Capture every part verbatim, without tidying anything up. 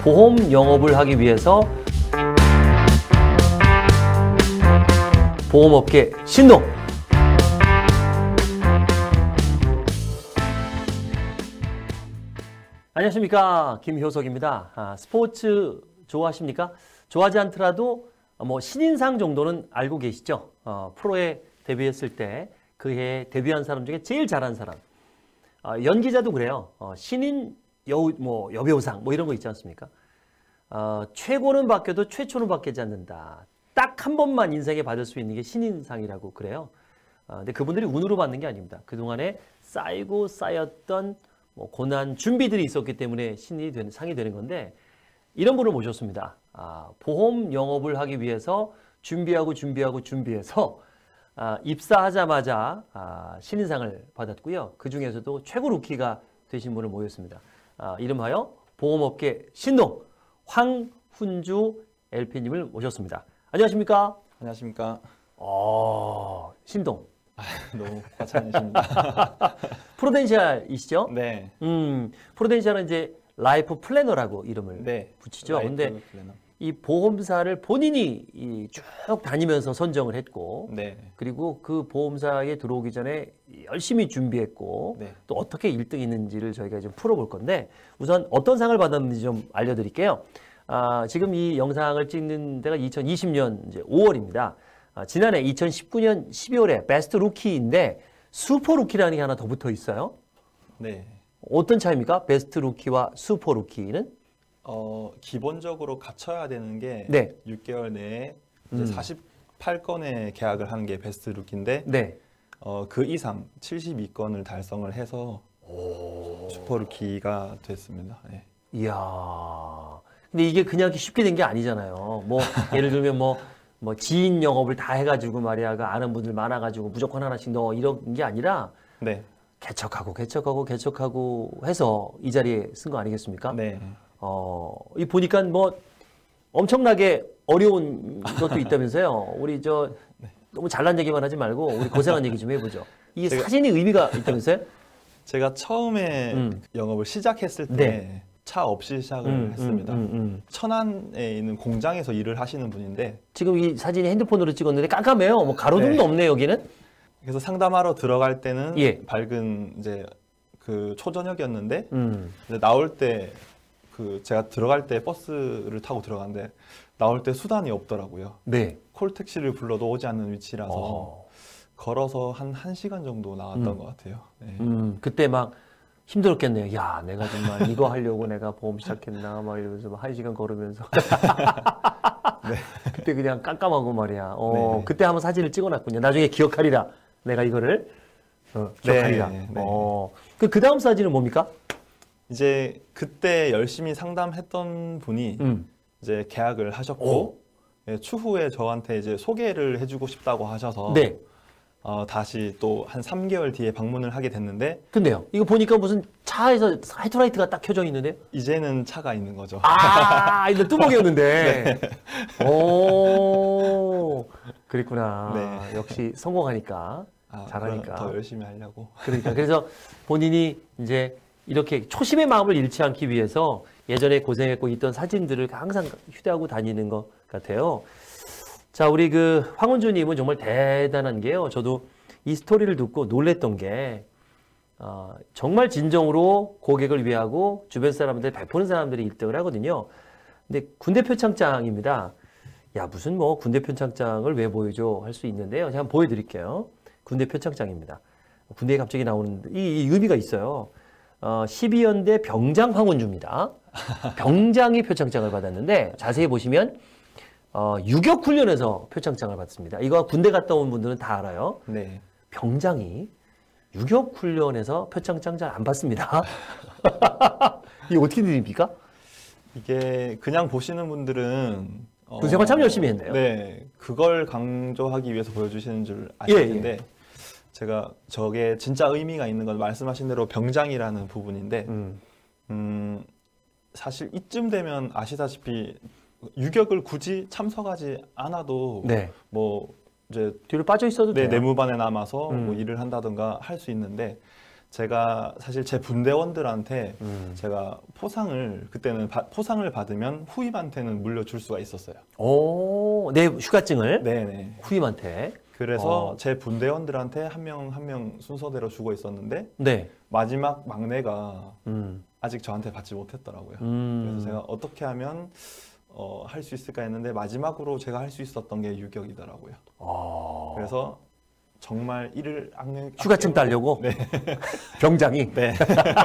보험 영업을 하기 위해서 보험업계 신동. 안녕하십니까, 김효석입니다. 아, 스포츠 좋아하십니까? 좋아하지 않더라도 뭐 신인상 정도는 알고 계시죠? 어, 프로에 데뷔했을 때 그해 데뷔한 사람 중에 제일 잘한 사람. 어, 연기자도 그래요. 어, 신인 여우, 뭐 여배우상 뭐 이런 거 있지 않습니까? 어, 최고는 바뀌어도 최초는 바뀌지 않는다. 딱 한 번만 인생에 받을 수 있는 게 신인상이라고 그래요. 어, 근데 그분들이 운으로 받는 게 아닙니다. 그동안에 쌓이고 쌓였던 뭐 고난 준비들이 있었기 때문에 신이 되는, 상이 되는 건데, 이런 분을 모셨습니다. 아, 보험 영업을 하기 위해서 준비하고 준비하고 준비해서 아, 입사하자마자 아, 신인상을 받았고요. 그 중에서도 최고 루키가 되신 분을 모셨습니다. 아, 이름하여 보험업계 신동 황훈주 엘피님을 모셨습니다. 안녕하십니까? 안녕하십니까? 어, 신동. 아, 너무 과찬이십니다. 프루덴셜이시죠? 네. 음, 프루덴셜은 이제 라이프 플래너라고 이름을 네. 붙이죠. 근데 플래너. 이 보험사를 본인이 이 쭉 다니면서 선정을 했고, 네. 그리고 그 보험사에 들어오기 전에 열심히 준비했고, 네. 또 어떻게 일 등 했는지를 저희가 좀 풀어볼 건데, 우선 어떤 상을 받았는지 좀 알려드릴게요. 아, 지금 이 영상을 찍는 데가 이천이십 년 이제 오월입니다. 아, 지난해 이천십구 년 십이월에 베스트 루키인데 슈퍼 루키라는 게 하나 더 붙어 있어요. 네. 어떤 차이입니까? 베스트 루키와 슈퍼 루키는? 어, 기본적으로 갖춰야 되는 게 네. 육 개월 내에 이제 음. 사십팔 건의 계약을 하는 게 베스트 루키인데 네. 어, 그 이상 칠십이 건을 달성을 해서 오. 슈퍼 루키가 됐습니다. 네. 이야. 근데 이게 그냥 쉽게 된 게 아니잖아요. 뭐 예를 들면 뭐 뭐 지인 영업을 다 해가지고 말이야, 그 아는 분들 많아가지고 무조건 하나씩 넣어 이런 게 아니라 네. 개척하고 개척하고 개척하고 해서 이 자리에 쓴 거 아니겠습니까? 네. 어, 이 보니까 뭐 엄청나게 어려운 것도 있다면서요. 우리 저 너무 잘난 얘기만 하지 말고 우리 고생한 얘기 좀 해보죠. 이게 제가- 사진이 의미가 있다면서요? 제가 처음에 음. 영업을 시작했을 때 네. 차 없이 시작을 음, 했습니다. 음, 음, 음. 천안에 있는 공장에서 일을 하시는 분인데 지금 이 사진이 핸드폰으로 찍었는데 깜깜해요. 뭐 가로등도 네. 없네 여기는. 그래서 상담하러 들어갈 때는 예. 밝은 이제 그 초저녁이었는데 음. 이제 나올 때 그 제가 들어갈 때 버스를 타고 들어갔는데 나올 때 수단이 없더라고요. 네. 콜택시를 불러도 오지 않는 위치라서 어. 걸어서 한 1시간 정도 나갔던 음. 것 같아요. 네. 음, 그때 막 힘들었겠네요. 야, 내가 정말 이거 하려고 내가 보험 시작했나 막 이러면서 막 한 시간 걸으면서. 네. 그때 그냥 깜깜하고 말이야. 어, 네. 그때 한번 사진을 찍어놨군요. 나중에 기억하리라. 내가 이거를 어, 기억하리라. 네, 네. 어, 그, 그 다음 사진은 뭡니까? 이제 그때 열심히 상담했던 분이 음. 이제 계약을 하셨고 오. 예, 추후에 저한테 이제 소개를 해주고 싶다고 하셔서 네. 어, 다시 또 한 삼 개월 뒤에 방문을 하게 됐는데 근데요, 이거 보니까 무슨 차에서 헤드라이트가 딱 켜져 있는데요? 이제는 차가 있는 거죠. 아, 이거 뚜벅이었는데. 오, 그랬구나. 네. 역시 성공하니까. 아, 잘하니까. 더 열심히 하려고. 그러니까 그래서 본인이 이제 이렇게 초심의 마음을 잃지 않기 위해서 예전에 고생했고 있던 사진들을 항상 휴대하고 다니는 것 같아요. 자, 우리 그 황훈주님은 정말 대단한 게요. 저도 이 스토리를 듣고 놀랬던 게 어, 정말 진정으로 고객을 위하고 주변 사람들 베푸는 사람들이 일 등을 하거든요. 근데 군대 표창장입니다. 야, 무슨 뭐 군대 표창장을 왜 보여줘 할 수 있는데요. 제가 한번 보여드릴게요. 군대 표창장입니다. 군대에 갑자기 나오는 이, 이 의미가 있어요. 어, 십이 연대 병장 황훈주입니다. 병장이 표창장을 받았는데 자세히 보시면 어, 유격 훈련에서 표창장을 받습니다. 이거 군대 갔다 온 분들은 다 알아요. 네. 병장이 유격 훈련에서 표창장 잘 안 받습니다. 이게 어떻게 됩니까? 이게 그냥 보시는 분들은 어, 군생활 참 열심히 했네요. 네, 그걸 강조하기 위해서 보여주시는 줄 아실 예, 텐데 예. 제가 저게 진짜 의미가 있는 건 말씀하신 대로 병장이라는 부분인데 음. 음, 사실 이쯤 되면 아시다시피 유격을 굳이 참석하지 않아도 네. 뭐 이제 뒤로 빠져 있어도 네, 돼요. 내무반에 남아서 음. 뭐 일을 한다든가 할 수 있는데 제가 사실 제 분대원들한테 음. 제가 포상을 그때는 바- 포상을 받으면 후임한테는 물려줄 수가 있었어요. 오, 내 휴가증을 네네. 후임한테. 그래서 어. 제 분대원들한테 한 명 한 명 순서대로 주고 있었는데 네. 마지막 막내가 음. 아직 저한테 받지 못했더라고요. 음. 그래서 제가 어떻게 하면 어, 할 수 있을까 했는데 마지막으로 제가 할 수 있었던 게 유격이더라고요. 어. 그래서 정말 이를 악내 휴가증 따려고? 네. 병장이? 네.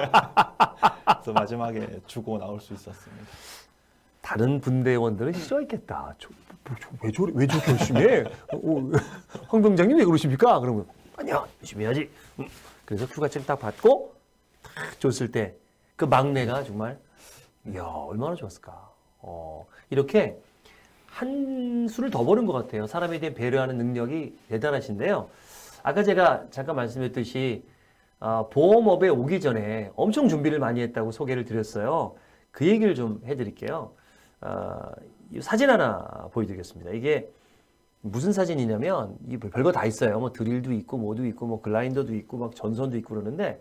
그래서 마지막에 주고 나올 수 있었습니다. 다른 분대원들은 싫어했겠다. 저, 뭐, 저, 왜 저래? 왜 저렇게 열심히 해? 어, 어, 황 병장님 왜 그러십니까? 그러면 아니야, 열심히 해야지. 음. 그래서 휴가증 딱 받고 딱 줬을 때 그 막내가 정말 이야 얼마나 좋았을까. 어, 이렇게 한 수를 더 버는 것 같아요. 사람에 대해 배려하는 능력이 대단하신데요. 아까 제가 잠깐 말씀했듯이 어, 보험업에 오기 전에 엄청 준비를 많이 했다고 소개를 드렸어요. 그 얘기를 좀 해드릴게요. 어, 이 사진 하나 보여드리겠습니다. 이게 무슨 사진이냐면 이 별거 다 있어요. 뭐 드릴도 있고 뭐도 있고 뭐 글라인더도 있고 막 전선도 있고 그러는데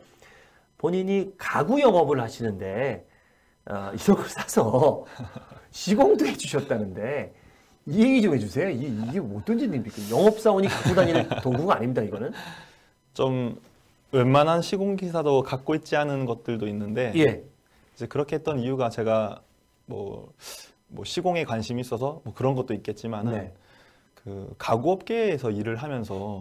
본인이 가구 영업을 하시는데 어, 이런 걸 사서 시공도 해주셨다는데 이 얘기 좀 해주세요. 이게, 이게 어떤 짓입니까? 영업사원이 갖고 다니는 도구가 아닙니다. 이거는. 좀 웬만한 시공기사도 갖고 있지 않은 것들도 있는데 예. 이제 그렇게 했던 이유가 제가 뭐, 뭐 시공에 관심이 있어서 뭐 그런 것도 있겠지만은 네. 그 가구업계에서 일을 하면서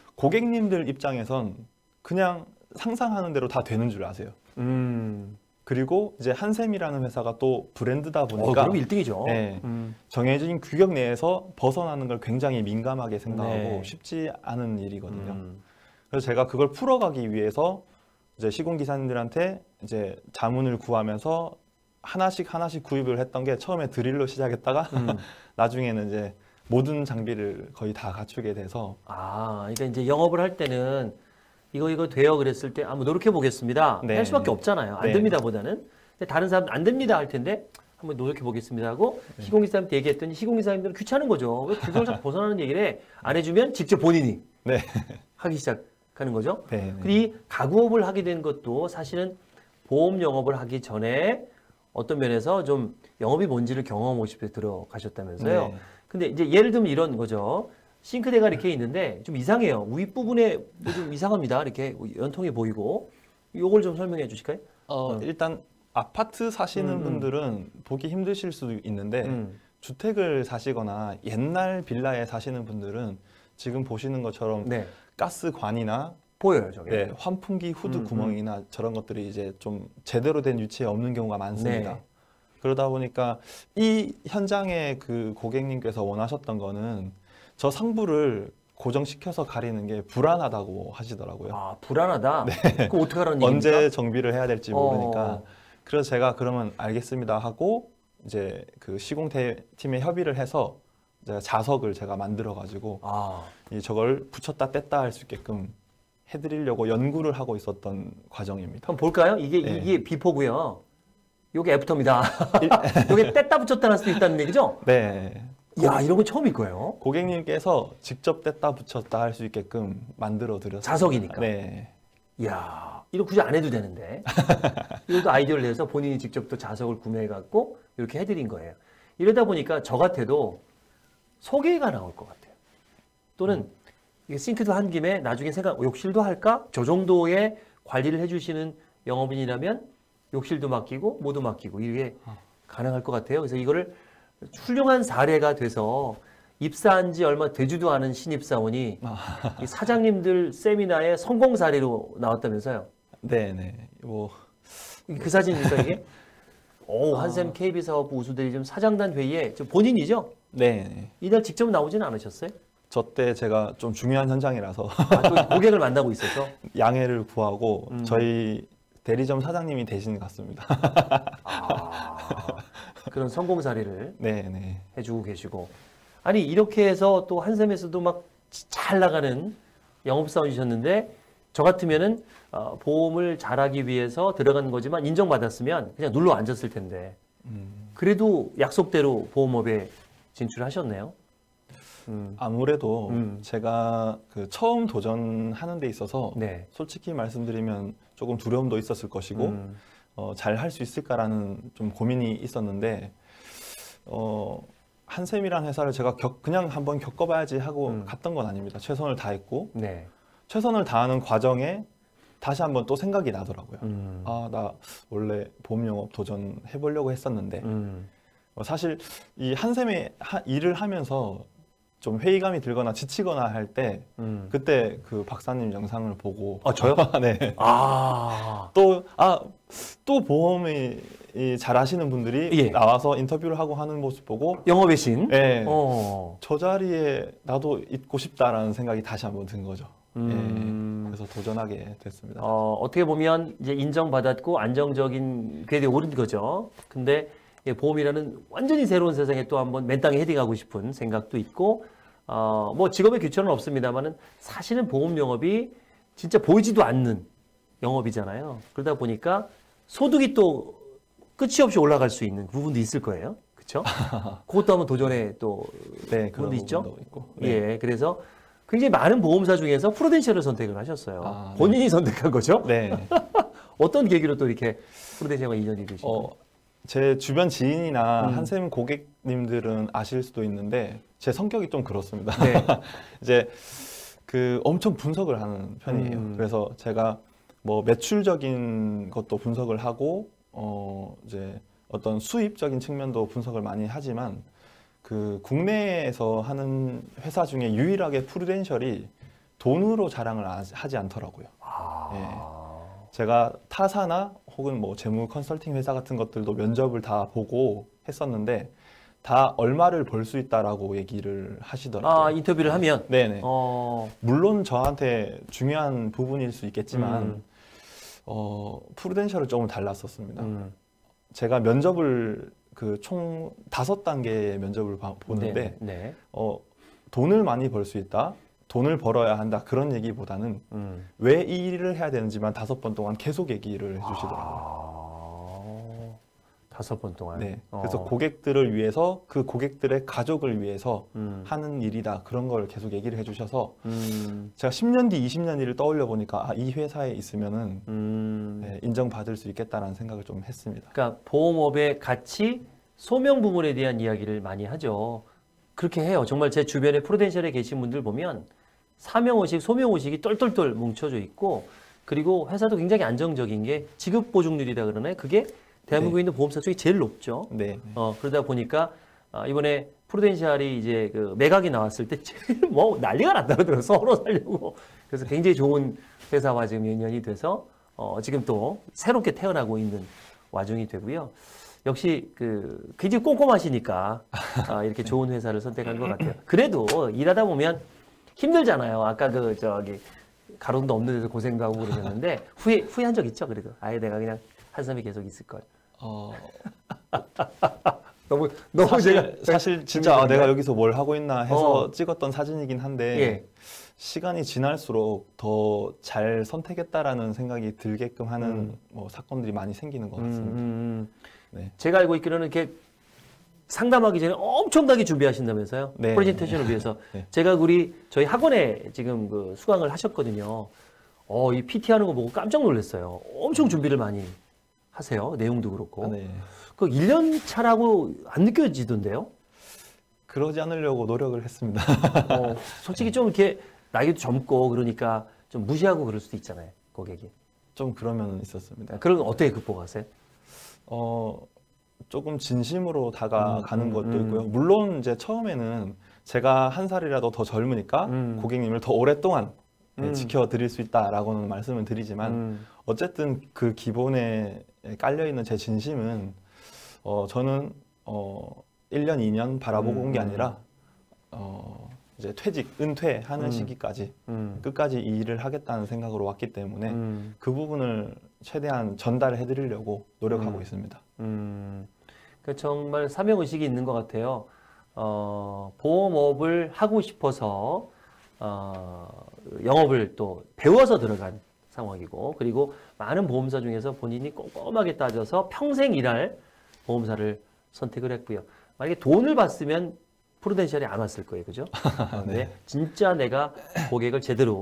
고객님들 입장에선 그냥 상상하는 대로 다 되는 줄 아세요. 음. 그리고 이제 한샘이라는 회사가 또 브랜드다 어, 보니까 그럼 일 등이죠. 네. 음. 정해진 규격 내에서 벗어나는 걸 굉장히 민감하게 생각하고 네. 쉽지 않은 일이거든요. 음. 그래서 제가 그걸 풀어가기 위해서 이제 시공기사님들한테 이제 자문을 구하면서 하나씩 하나씩 구입을 했던 게 처음에 드릴로 시작했다가 음. 나중에는 이제 모든 장비를 거의 다 갖추게 돼서 아, 그러니까 이제 영업을 할 때는 이거 이거 돼요 그랬을 때 한번 노력해 보겠습니다. 네. 할 수밖에 없잖아요. 안 네. 됩니다보다는. 근데 다른 사람 안 됩니다 할 텐데 한번 노력해 보겠습니다 하고 네. 시공기사님한테 얘기했더니 시공기사님들은 귀찮은 거죠. 왜 그걸 자꾸 벗어나는 얘기를 해? 안 해주면 직접 본인이 네. 하기 시작하는 거죠. 네. 그리고 이 가구업을 하게 된 것도 사실은 보험 영업을 하기 전에 어떤 면에서 좀 영업이 뭔지를 경험하고 싶어서 들어가셨다면서요. 네. 근데 이제 예를 들면 이런 거죠. 싱크대가 이렇게 있는데 좀 이상해요. 윗부분에 뭐좀 이상합니다. 이렇게 연통이 보이고. 요걸 좀 설명해 주실까요? 어, 어. 일단 아파트 사시는 음, 음. 분들은 보기 힘드실 수도 있는데 음. 주택을 사시거나 옛날 빌라에 사시는 분들은 지금 보시는 것처럼 네. 가스관이나 보여요, 저게. 네, 환풍기 후드 음, 구멍이나 저런 것들이 이제 좀 제대로 된 위치에 없는 경우가 많습니다. 네. 그러다 보니까 이 현장에 그 고객님께서 원하셨던 거는 저 상부를 고정시켜서 가리는 게 불안하다고 하시더라고요. 아, 불안하다. 그럼 어떻게 하라는 얘기입니까? 언제 정비를 해야 될지 모르니까. 어. 그래서 제가 그러면 알겠습니다 하고 이제 그 시공팀에 협의를 해서 제가 자석을 제가 만들어 가지고 아, 이 저걸 붙였다 뗐다 할 수 있게끔 해드리려고 연구를 하고 있었던 과정입니다. 한번 볼까요? 이게 네. 이게 비포고요. 요게 애프터입니다. 요게 뗐다 붙였다 할 수도 있다는 얘기죠? 네. 야, 이런 건 처음일 거예요. 고객님께서 직접 뗐다 붙였다 할 수 있게끔 만들어 드렸어요. 자석이니까. 네. 이야, 이거 굳이 안 해도 되는데. 이것도 아이디어를 내서 본인이 직접 또 자석을 구매해갖고 이렇게 해드린 거예요. 이러다 보니까 저 같아도 소개가 나올 것 같아요. 또는 이게 싱크도 한 김에 나중에 생각, 욕실도 할까? 저 정도의 관리를 해주시는 영업인이라면 욕실도 맡기고 뭐도 맡기고 이게 가능할 것 같아요. 그래서 이거를 훌륭한 사례가 돼서 입사한 지 얼마 되지도 않은 신입사원이 이 사장님들 세미나의 성공 사례로 나왔다면서요. 네네. 뭐 그 사진입니까 이게? 오, 한샘 케이비 사업부 우수대리점 사장단 회의에 저 본인이죠? 네. 이날 직접 나오지는 않으셨어요? 저 때 제가 좀 중요한 현장이라서 아, 또 고객을 만나고 있어서? 양해를 구하고 음. 저희 대리점 사장님이 대신 갔습니다. 아, 그런 성공 사례를 네네. 해주고 계시고. 아니, 이렇게 해서 또 한샘에서도 막 잘 나가는 영업사원이셨는데, 저 같으면은 어, 보험을 잘하기 위해서 들어간 거지만 인정받았으면 그냥 눌러 앉았을 텐데, 음, 그래도 약속대로 보험업에 진출하셨네요. 음, 아무래도 음. 제가 그 처음 도전하는 데 있어서 네. 솔직히 말씀드리면 조금 두려움도 있었을 것이고 음. 어, 잘 할 수 있을까라는 좀 고민이 있었는데 어, 한샘이라는 회사를 제가 겪, 그냥 한번 겪어봐야지 하고 음. 갔던 건 아닙니다. 최선을 다했고 네. 최선을 다하는 과정에 다시 한번 또 생각이 나더라고요. 음. 아, 나 원래 보험 영업 도전해보려고 했었는데 음. 어, 사실 이 한샘에 하, 일을 하면서 좀 회의감이 들거나 지치거나 할 때 음. 그때 그 박사님 영상을 보고 아, 저요? 네. 아. 또, 아, 또 보험이 이, 잘 하시는 분들이 예. 나와서 인터뷰를 하고 하는 모습 보고 영업의 신. 네, 어. 저 자리에 나도 있고 싶다라는 생각이 다시 한번 든 거죠. 음. 예, 그래서 도전하게 됐습니다. 어, 어떻게 보면 이제 인정받았고 안정적인 궤도에 오른 거죠. 근데 예, 보험이라는 완전히 새로운 세상에 또 한번 맨 땅에 헤딩하고 싶은 생각도 있고, 어, 뭐 직업의 규천은 없습니다만은 사실은 보험 영업이 진짜 보이지도 않는 영업이잖아요. 그러다 보니까 소득이 또 끝이 없이 올라갈 수 있는 부분도 있을 거예요. 그렇죠? 그것도 한번 도전에 또 네, 부분도 그런 있죠. 부분도 있고. 네. 예, 그래서 굉장히 많은 보험사 중에서 프루덴셜을 선택을 하셨어요. 아, 네. 본인이 선택한 거죠? 네. 어떤 계기로 또 이렇게 프루덴셜과 인연이 되신 거예요? 어, 제 주변 지인이나 음. 한샘 고객님들은 아실 수도 있는데 제 성격이 좀 그렇습니다. 네. 이제 그 엄청 분석을 하는 편이에요. 음. 그래서 제가 뭐 매출적인 것도 분석을 하고 어 이제 어떤 수입적인 측면도 분석을 많이 하지만 그 국내에서 하는 회사 중에 유일하게 프루덴셜이 돈으로 자랑을 아- 하지 않더라고요. 아. 제가 타사나 혹은 뭐 재무 컨설팅 회사 같은 것들도 면접을 다 보고 했었는데 다 얼마를 벌 수 있다라고 얘기를 하시더라고요. 아, 인터뷰를 하면 네네. 어. 물론 저한테 중요한 부분일 수 있겠지만 음. 어, 프루덴셜은 조금 달랐었습니다. 음. 제가 면접을 그 총 다섯 단계의 면접을 봐- 보는데 네. 네. 어, 돈을 많이 벌 수 있다, 돈을 벌어야 한다 그런 얘기보다는 음. 왜 이 일을 해야 되는지만 다섯 번 동안 계속 얘기를 해주시더라고요. 아. 다섯 번 동안. 네, 어. 그래서 고객들을 위해서 그 고객들의 가족을 위해서 음. 하는 일이다 그런 걸 계속 얘기를 해주셔서 음. 제가 십 년 뒤, 이십 년 뒤를 떠올려 보니까 아, 이 회사에 있으면은 음. 네, 인정받을 수 있겠다라는 생각을 좀 했습니다. 그러니까 보험업의 가치, 소명 부분에 대한 이야기를 많이 하죠. 그렇게 해요. 정말 제 주변에 프루덴셜에 계신 분들 보면 사명의식, 소명의식이 똘똘똘 뭉쳐져 있고, 그리고 회사도 굉장히 안정적인 게 지급보증률이라 그러나요? 그게 대한민국에 있는 보험사 중에 제일 높죠. 네, 어, 그러다 보니까 아, 이번에 프루덴셜이 이제 그 매각이 나왔을 때 제일 뭐 난리가 났다 그러더라고요. 서로 살려고. 그래서 굉장히 좋은 회사와 지금 연연이 돼서 어, 지금 또 새롭게 태어나고 있는 와중이 되고요. 역시 그 굉장히 꼼꼼하시니까 아, 이렇게 좋은 회사를 선택한 것 같아요. 그래도 일하다 보면 힘들잖아요. 아까 그 저기 가론도 없는 데서 고생도 하고 그러셨는데 후회 후회한 적 있죠? 그래도 아예 내가 그냥 한섬에 계속 있을 걸. 어, 너무 너무 사실, 제가 사실 진짜 아, 준비되는 내가 거예요? 여기서 뭘 하고 있나 해서 어. 찍었던 사진이긴 한데 예. 시간이 지날수록 더 잘 선택했다라는 생각이 들게끔 하는 음. 뭐 사건들이 많이 생기는 것 음, 같습니다. 음, 네. 제가 알고 있기로는 이렇게 상담하기 전에 엄청나게 준비하신다면서요? 네. 프레젠테이션을 위해서. 네. 제가 우리 저희 학원에 지금 그 수강을 하셨거든요. 어, 이 피티 하는 거 보고 깜짝 놀랐어요. 엄청 준비를 많이 하세요. 내용도 그렇고. 아, 네. 그 일 년 차라고 안 느껴지던데요? 그러지 않으려고 노력을 했습니다. 어, 솔직히 좀 이렇게 나이도 젊고 그러니까 좀 무시하고 그럴 수도 있잖아요. 고객이. 좀 그러면 있었습니다. 그런 건 어떻게 극복하세요? 어, 조금 진심으로 다가가는 음, 것도 음. 있고요. 물론 이제 처음에는 제가 한 살이라도 더 젊으니까 음. 고객님을 더 오랫동안 네, 음. 지켜드릴 수 있다라고는 말씀을 드리지만 음. 어쨌든 그 기본에 깔려 있는 제 진심은 어, 저는 어, 일 년, 이 년 바라보고 음, 온 게 음. 아니라 어, 이제 퇴직, 은퇴하는 음. 시기까지 음. 끝까지 이 일을 하겠다는 생각으로 왔기 때문에 음. 그 부분을 최대한 전달해 드리려고 노력하고 음. 있습니다. 음, 그 정말 사명의식이 있는 것 같아요. 어, 보험업을 하고 싶어서 어, 영업을 또 배워서 들어간 상황이고, 그리고 많은 보험사 중에서 본인이 꼼꼼하게 따져서 평생 일할 보험사를 선택을 했고요. 만약에 돈을 받으면 프루덴셜이 안 왔을 거예요, 그죠? 근데 네. 진짜 내가 고객을 제대로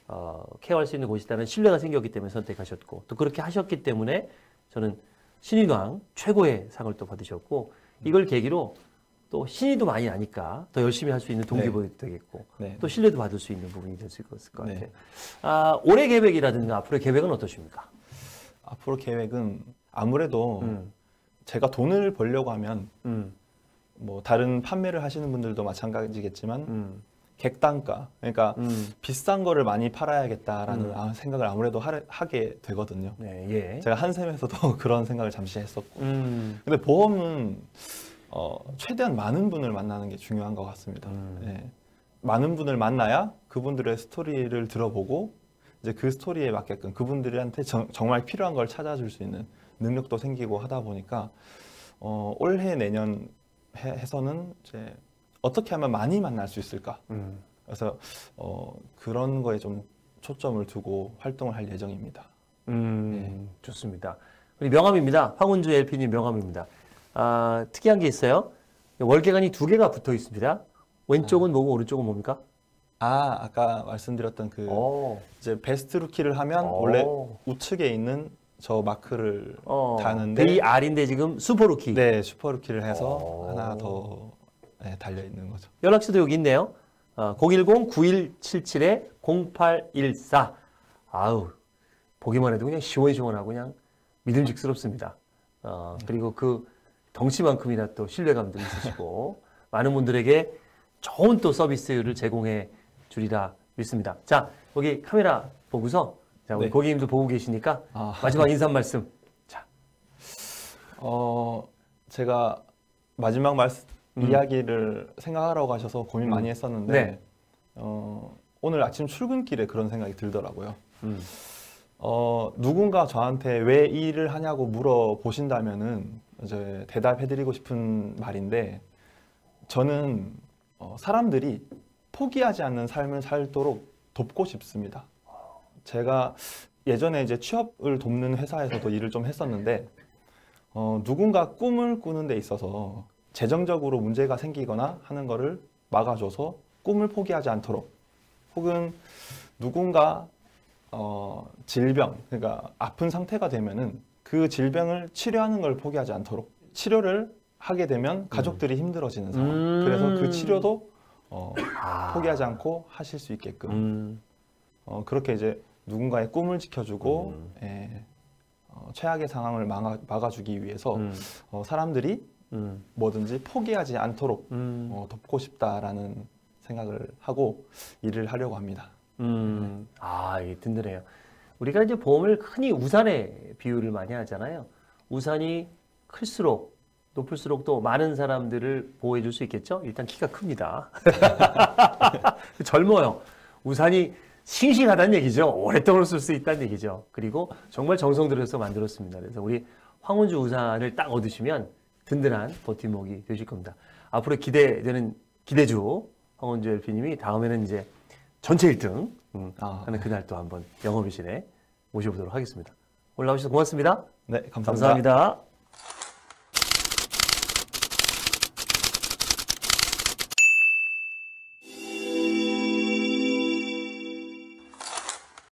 어, 케어할 수 있는 곳이라는 신뢰가 생겼기 때문에 선택하셨고 또 그렇게 하셨기 때문에 저는 신인왕 최고의 상을 또 받으셨고 이걸 계기로 또 신의도 많이 아니까 더 열심히 할 수 있는 동기부여도 되겠고 네. 또 신뢰도 받을 수 있는 부분이 될 수 있을 것 같아요. 네. 아, 올해 계획이라든가 앞으로의 계획은 어떠십니까? 앞으로 계획은 아무래도 음, 제가 돈을 벌려고 하면 음, 뭐 다른 판매를 하시는 분들도 마찬가지겠지만 음, 객단가, 그러니까 음. 비싼 거를 많이 팔아야겠다라는 음. 아, 생각을 아무래도 하, 하게 되거든요. 네, 예. 제가 한샘에서도 그런 생각을 잠시 했었고. 음, 근데 보험은 어, 최대한 많은 분을 만나는 게 중요한 것 같습니다. 음. 예. 많은 분을 만나야 그분들의 스토리를 들어보고 이제 그 스토리에 맞게끔 그분들한테 정, 정말 필요한 걸 찾아줄 수 있는 능력도 생기고 하다 보니까 어, 올해 내년 해, 해서는 이제 어떻게 하면 많이 만날 수 있을까? 음. 그래서 어, 그런 거에 좀 초점을 두고 활동을 할 예정입니다. 음, 좋습니다. 우리 명함입니다. 황운주 엘피님 명함입니다. 아, 특이한 게 있어요. 월계관이 두 개가 붙어 있습니다. 왼쪽은 뭐고 오른쪽은 뭡니까? 아, 아까 말씀드렸던 그 오, 이제 베스트 루키를 하면 오. 원래 우측에 있는 저 마크를 어, 다는데 브이알인데 지금 슈퍼루키. 네, 슈퍼 루키를 해서 오. 하나 더 네, 달려 있는 거죠. 연락처도 여기 있네요. 어, 공일공 구일칠칠 공팔일사. 아우, 보기만 해도 그냥 시원시원하고 그냥 믿음직스럽습니다. 어, 그리고 그 덩치만큼이나 또 신뢰감도 있으시고 많은 분들에게 좋은 또 서비스를 제공해 주리라 믿습니다. 자, 여기 카메라 보고서 자, 우리 네. 고객님도 보고 계시니까 아. 마지막 인사 말씀. 자, 어, 제가 마지막 말씀 음. 이야기를 생각하라고 하셔서 고민 음. 많이 했었는데 네. 어, 오늘 아침 출근길에 그런 생각이 들더라고요. 음, 어, 누군가 저한테 왜 이 일을 하냐고 물어보신다면은 이제 대답해드리고 싶은 말인데 저는 어, 사람들이 포기하지 않는 삶을 살도록 돕고 싶습니다. 제가 예전에 이제 취업을 돕는 회사에서도 일을 좀 했었는데 어, 누군가 꿈을 꾸는 데 있어서 재정적으로 문제가 생기거나 하는 거를 막아줘서 꿈을 포기하지 않도록 혹은 누군가 어, 질병, 그러니까 아픈 상태가 되면은 그 질병을 치료하는 걸 포기하지 않도록 치료를 하게 되면 가족들이 힘들어지는 상황. 음. 그래서 그 치료도 어, 아. 포기하지 않고 하실 수 있게끔 음, 어, 그렇게 이제 누군가의 꿈을 지켜주고 음. 예, 어, 최악의 상황을 막아, 막아주기 위해서 음, 어, 사람들이 음, 뭐든지 포기하지 않도록 음, 어, 돕고 싶다라는 생각을 하고 일을 하려고 합니다. 음. 아, 이게 든든해요. 우리가 이제 보험을 흔히 우산에 비유를 많이 하잖아요. 우산이 클수록 높을수록 또 많은 사람들을 보호해 줄 수 있겠죠? 일단 키가 큽니다. 젊어요. 우산이 싱싱하다는 얘기죠. 오랫동안 쓸 수 있다는 얘기죠. 그리고 정말 정성 들여서 만들었습니다. 그래서 우리 황운주 우산을 딱 얻으시면 든든한 버팀목이 되실 겁니다. 앞으로 기대되는 기대주 황운주 엘피님이 다음에는 이제 전체 일 등 음, 아, 하는 그날 또 한번 영업이신에 모셔보도록 하겠습니다. 오늘 나오셔서 고맙습니다. 네, 감사합니다. 감사합니다.